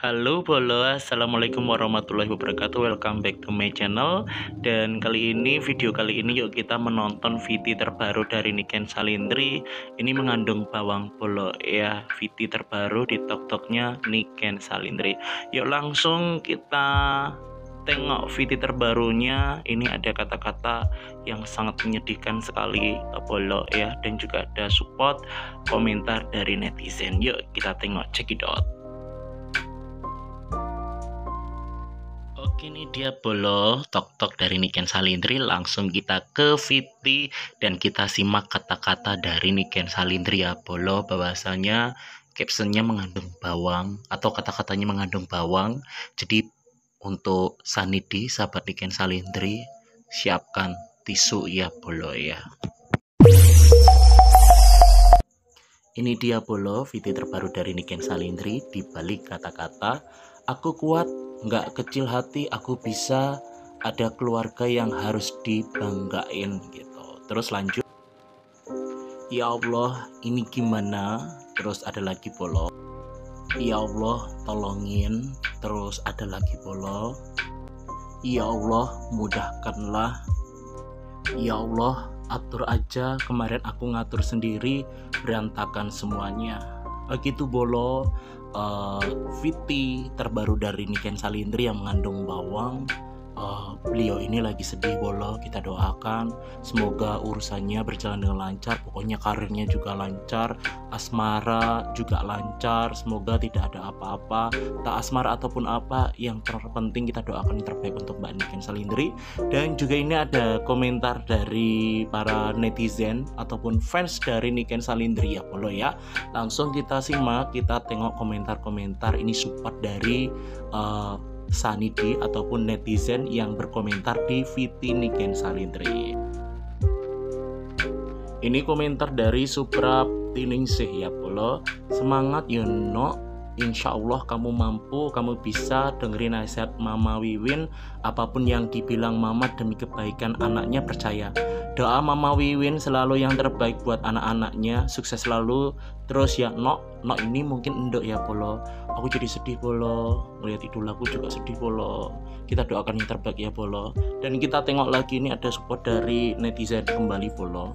Halo Bolo, assalamualaikum warahmatullahi wabarakatuh. Welcome back to my channel. Dan video kali ini yuk kita menonton VT terbaru dari Niken Salindri. Ini mengandung bawang Bolo ya, VT terbaru di TikToknya Niken Salindri. Yuk langsung kita tengok VT terbarunya. Ini ada kata-kata yang sangat menyedihkan sekali Bolo ya, dan juga ada support komentar dari netizen. Yuk kita tengok, check it out. Oke, ini dia Bolo tok dari Niken Salindri. Langsung kita ke VT dan kita simak kata-kata dari Niken Salindri ya Bolo, bahwasanya captionnya mengandung bawang atau kata-katanya mengandung bawang. Jadi untuk Sanidi sahabat Niken Salindri, siapkan tisu ya Bolo ya. Ini dia Bolo VT terbaru dari Niken Salindri. Di balik kata-kata aku kuat, nggak kecil hati, aku bisa, ada keluarga yang harus dibanggain gitu. Terus lanjut, ya Allah ini gimana. Terus ada lagi Bolo, ya Allah tolongin. Terus ada lagi Bolo, ya Allah mudahkanlah. Ya Allah atur aja, kemarin aku ngatur sendiri berantakan semuanya. Begitu Bolo VT terbaru dari Niken Salindri yang mengandung bawang. Beliau ini lagi sedih Bolo, kita doakan semoga urusannya berjalan dengan lancar, pokoknya karirnya juga lancar, asmara juga lancar, semoga tidak ada apa-apa, tak asmara ataupun apa, yang terpenting kita doakan yang terbaik untuk Mbak Niken Salindri. Dan juga ini ada komentar dari para netizen ataupun fans dari Niken Salindri ya Bolo ya. Langsung kita simak, kita tengok komentar-komentar. Ini support dari Sanidi ataupun netizen yang berkomentar di VT Niken Salindri. Ini komentar dari Supra Tiningsih ya Bolo. Semangat Yono, insya Allah kamu mampu, kamu bisa. Dengerin nasihat Mama Wiwin, apapun yang dibilang Mama demi kebaikan anaknya percaya. Doa Mama Wiwin selalu yang terbaik buat anak-anaknya, sukses selalu. Terus ya Nok ini mungkin endok ya Bolo. Aku jadi sedih Bolo, melihat idol aku juga sedih Bolo. Kita doakan yang terbaik ya Bolo. Dan kita tengok lagi, ini ada support dari netizen kembali Bolo.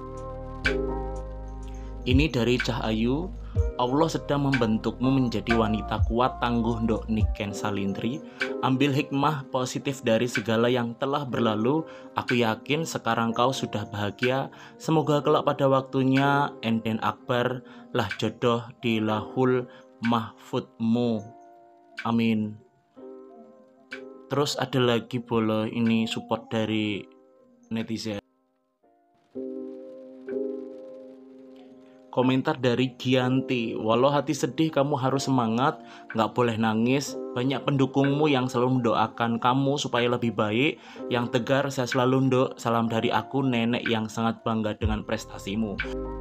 Ini dari Cahayu, Allah sedang membentukmu menjadi wanita kuat tangguh Ndok Niken Salindri. Ambil hikmah positif dari segala yang telah berlalu. Aku yakin sekarang kau sudah bahagia. Semoga kelak pada waktunya enden akbar lah jodoh di lahul mahfudmu. Amin. Terus ada lagi Bolo, ini support dari netizen. Komentar dari Gianti, walau hati sedih kamu harus semangat, nggak boleh nangis. Banyak pendukungmu yang selalu mendoakan kamu supaya lebih baik. Yang tegar, saya selalu Ndok. Salam dari aku, nenek yang sangat bangga dengan prestasimu.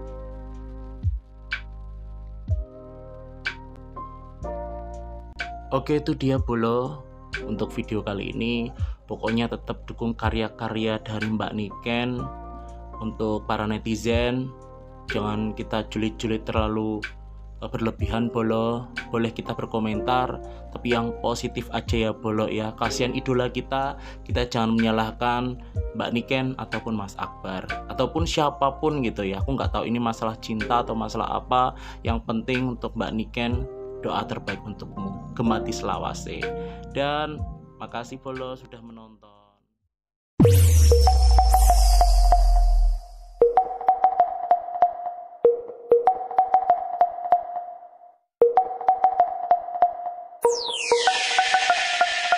Oke, itu dia Bolo untuk video kali ini. Pokoknya tetap dukung karya-karya dari Mbak Niken. Untuk para netizen, jangan kita julid-julid terlalu berlebihan Bolo. Boleh kita berkomentar, tapi yang positif aja ya Bolo ya. Kasihan idola kita jangan menyalahkan Mbak Niken ataupun Mas Akbar ataupun siapapun gitu ya. Aku nggak tahu ini masalah cinta atau masalah apa. Yang penting untuk Mbak Niken, doa terbaik untukmu, gemati selawase. Dan makasih Bolo sudah menonton.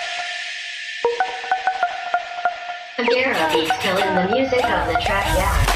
Gary killing the music of the track, yeah.